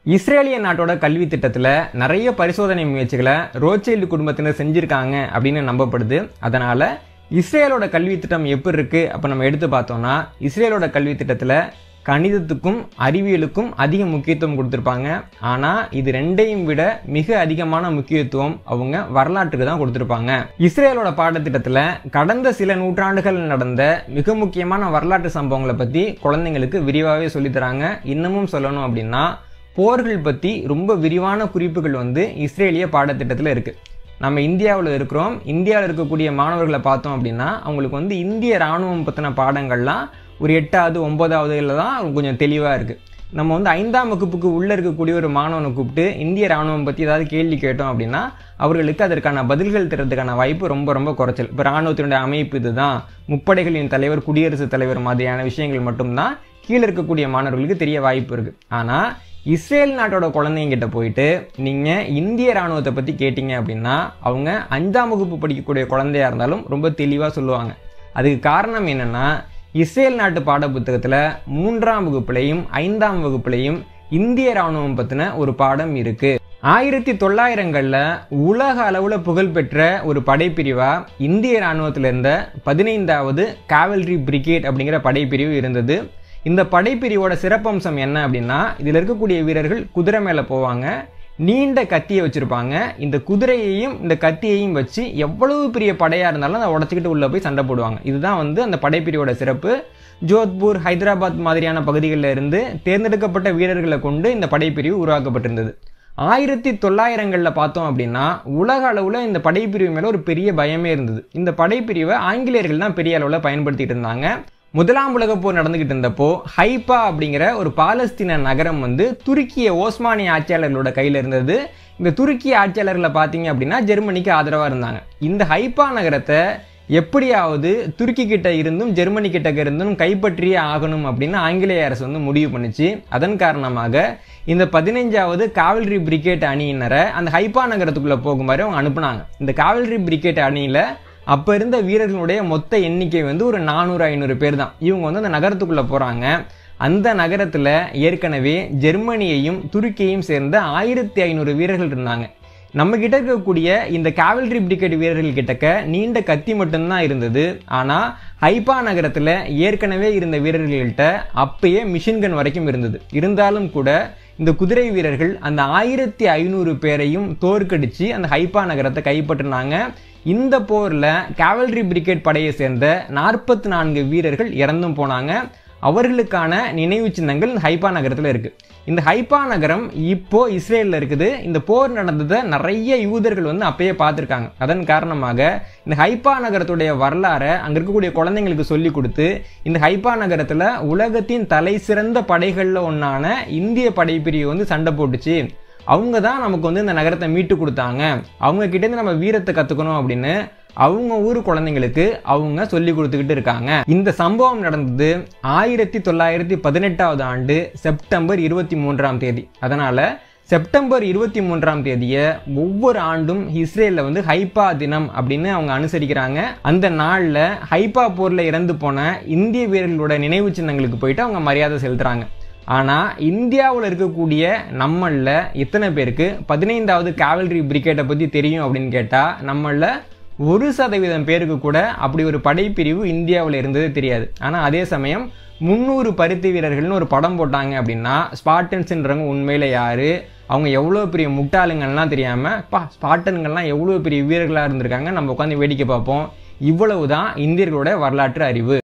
இஸ்ரேலிய நாட்டோட கல்வி திட்டத்தில் நிறைய பரிசோதனை முயற்சிகளை ரோத்சைல்டு குடும்பத்தினர் செஞ்சுருக்காங்க அப்படின்னு நம்பப்படுது. அதனால் இஸ்ரேலோட கல்வி திட்டம் எப்படி இருக்குது அப்போ நம்ம எடுத்து பார்த்தோம்னா, இஸ்ரேலோட கல்வி திட்டத்தில் கணிதத்துக்கும் அறிவியலுக்கும் அதிக முக்கியத்துவம் கொடுத்துருப்பாங்க. ஆனால் இது ரெண்டையும் விட மிக அதிகமான முக்கியத்துவம் அவங்க வரலாற்றுக்கு தான் கொடுத்துருப்பாங்க. இஸ்ரேலோட பாடத்திட்டத்தில் கடந்த சில நூற்றாண்டுகள் நடந்த மிக முக்கியமான வரலாற்று சம்பவங்களை பற்றி குழந்தைங்களுக்கு விரிவாகவே சொல்லித்தராங்க. இன்னமும் சொல்லணும் அப்படின்னா, போர்கள் பற்றி ரொம்ப விரிவான குறிப்புகள் இஸ்ரேலிய பாடத்திட்டத்தில் இருக்குது. நம்ம இந்தியாவில் இருக்கிறோம். இந்தியாவில் இருக்கக்கூடிய மாணவர்களை பார்த்தோம் அப்படின்னா, அவங்களுக்கு இந்திய இராணுவம் பற்றின பாடங்கள்லாம் ஒரு 8வது 9வதுல தான் கொஞ்சம் தெளிவாக இருக்குது. நம்ம 5ஆம் வகுப்புக்கு உள்ளே இருக்கக்கூடிய ஒரு மாணவனை கூப்பிட்டு இந்திய இராணுவம் பற்றி ஏதாவது கேள்வி கேட்டோம் அப்படின்னா, அவர்களுக்கு அதற்கான பதில்கள் தரதுக்கான வாய்ப்பு ரொம்ப ரொம்ப குறைச்சல். இப்போ இராணுவத்தினுடைய அமைப்பு இதுதான், முப்படைகளின் தலைவர், குடியரசுத் தலைவர் மாதிரியான விஷயங்கள் மட்டும்தான் கீழே இருக்கக்கூடிய மாணவர்களுக்கு தெரிய வாய்ப்பு இருக்குது. ஆனால் இஸ்ரேல் நாட்டோட குழந்தைங்கிட்ட போயிட்டு நீங்கள் இந்திய இராணுவத்தை பற்றி கேட்டிங்க அப்படின்னா, அவங்க 5ஆம் வகுப்பு படிக்கக்கூடிய குழந்தையாக இருந்தாலும் ரொம்ப தெளிவாக சொல்லுவாங்க. அதுக்கு காரணம் என்னென்னா, இஸ்ரேல் நாட்டு பாட புத்தகத்தில் 3ஆம் வகுப்புலையும் 5ஆம் வகுப்புலையும் இந்திய இராணுவம் பற்றின ஒரு பாடம் இருக்குது. 1900களில் உலக அளவில் புகழ்பெற்ற ஒரு படைப்பிரிவாக இந்திய இராணுவத்தில் இருந்த 15வது காவல்ரி பிரிகேட் அப்படிங்கிற படைப்பிரிவு இருந்தது. இந்த படைப்பிரிவோட சிறப்பம்சம் என்ன அப்படின்னா, இதில் இருக்கக்கூடிய வீரர்கள் குதிரை மேலே போவாங்க, நீண்ட கத்தியை வச்சுருப்பாங்க. இந்த குதிரையையும் இந்த கத்தியையும் வச்சு எவ்வளவு பெரிய படையாக இருந்தாலும் அதை உடச்சிக்கிட்டு உள்ளே போய் சண்டை போடுவாங்க. இதுதான் அந்த படைப்பிரிவோட சிறப்பு. ஜோத்பூர், ஹைதராபாத் மாதிரியான பகுதிகளில் இருந்து தேர்ந்தெடுக்கப்பட்ட வீரர்களை கொண்டு இந்த படைப்பிரிவு உருவாக்கப்பட்டிருந்தது. 1900களில் பார்த்தோம் அப்படின்னா, உலக அளவில் இந்த படைப்பிரிவு மேலே ஒரு பெரிய பயமே இருந்தது. இந்த படைப்பிரிவை ஆங்கிலேயர்கள் தான் பெரிய அளவில் பயன்படுத்திட்டு இருந்தாங்க. முதலாம் உலகப் போர் நடந்துகிட்டு இருந்தப்போ ஹைஃபா அப்படிங்கிற ஒரு பாலஸ்தீன நகரம் துருக்கிய ஓஸ்மானிய ஆட்சியாளர்களோட கையில் இருந்தது. இந்த துருக்கிய ஆட்சியாளர்களை பார்த்தீங்க அப்படின்னா ஜெர்மனிக்கு ஆதரவாக இருந்தாங்க. இந்த ஹைஃபா நகரத்தை எப்படியாவது துருக்கி கிட்ட இருந்தும் ஜெர்மனி கிட்ட இருந்தும் கைப்பற்றியே ஆகணும் அப்படின்னு ஆங்கிலேய அரசு முடிவு பண்ணிச்சு. அதன் காரணமாக இந்த 15வது காவல்ரி பிரிகேட் அணியினரை அந்த ஹைஃபா நகரத்துக்குள்ளே போகுமாறு அவங்க அனுப்புனாங்க. இந்த காவல்ரி பிரிகேட் அணியில் அப்போ இருந்த வீரர்களுடைய மொத்த எண்ணிக்கை ஒரு 400-500 பேர் தான். இவங்க அந்த நகரத்துக்குள்ளே போகிறாங்க. அந்த நகரத்தில் ஏற்கனவே ஜெர்மனியையும் துருக்கியையும் சேர்ந்த 1500 வீரர்கள் இருந்தாங்க. நம்ம கிட்ட இருக்கக்கூடிய இந்த காவல்ரி பிரிகேட் வீரர்கள் கிட்டக்க நீண்ட கத்தி மட்டும்தான் இருந்தது. ஆனால் ஹைஃபா நகரத்தில் ஏற்கனவே இருந்த வீரர்கள்கிட்ட அப்பயே மிஷின்கன் வரைக்கும் இருந்தது. இருந்தாலும் கூட இந்த குதிரை வீரர்கள் அந்த 1500 பேரையும் தோற்கடிச்சு அந்த ஹைஃபா நகரத்தை கைப்பற்றினாங்க. இந்த போரில் காவல்ரி பிரிகேட் படையை சேர்ந்த 44 வீரர்கள் இறந்தும் போனாங்க. அவர்களுக்கான நினைவு சின்னங்கள் இந்த ஹைஃபா நகரத்தில் இருக்குது. இந்த ஹைஃபா நகரம் இப்போ இஸ்ரேலில் இருக்குது. இந்த போர் நடந்ததை நிறைய யூதர்கள் அப்பயே பார்த்துருக்காங்க. அதன் காரணமாக இந்த ஹைஃபா நகரத்துடைய வரலாறை அங்கே இருக்கக்கூடிய குழந்தைங்களுக்கு சொல்லி கொடுத்து, இந்த ஹைஃபா நகரத்தில் உலகத்தின் தலை சிறந்த படைகளில் ஒன்றான இந்திய படைப்பிரிவு சண்டை போட்டுச்சு, அவங்க தான் நமக்கு இந்த நகரத்தை மீட்டு கொடுத்தாங்க, அவங்க கிட்டேருந்து நம்ம வீரத்தை கற்றுக்கணும் அப்படின்னு அவங்க ஊர் குழந்தைங்களுக்கு அவங்க சொல்லி கொடுத்துக்கிட்டு இருக்காங்க. இந்த சம்பவம் நடந்தது 1918வது ஆண்டு செப்டம்பர் 23ஆம் தேதி. அதனால செப்டம்பர் 23ஆம் தேதியை ஒவ்வொரு ஆண்டும் இஸ்ரேலில் ஹைஃபா தினம் அப்படின்னு அவங்க அனுசரிக்கிறாங்க. அந்த நாளில் ஹைஃபா போரில் இறந்து போன இந்திய வீரர்களோட நினைவு சின்னங்களுக்கு போயிட்டு அவங்க மரியாதை செலுத்துறாங்க. ஆனால் இந்தியாவில் இருக்கக்கூடிய நம்மளில் எத்தனை பேருக்கு 15வது காவல்ரி பிரிகேட்டை பற்றி தெரியும் அப்படின்னு கேட்டால், நம்மளில் 1% பேருக்கு கூட அப்படி ஒரு படைப்பிரிவு இந்தியாவில் இருந்தது தெரியாது. ஆனால் அதே சமயம் 300 பருத்தி வீரர்கள்னு ஒரு படம் போட்டாங்க அப்படின்னா, ஸ்பார்டன்ஸ்ன்றவங்க உண்மையில் யார், அவங்க எவ்வளோ பெரிய முட்டாளுங்கள்லாம் தெரியாமல், ஸ்பார்டன்கள்லாம் எவ்வளோ பெரிய வீரர்களாக இருந்திருக்காங்க நம்ம உட்காந்து வேடிக்கை பார்ப்போம். இவ்வளவு தான் இந்தியர்களோட வரலாற்று அறிவு.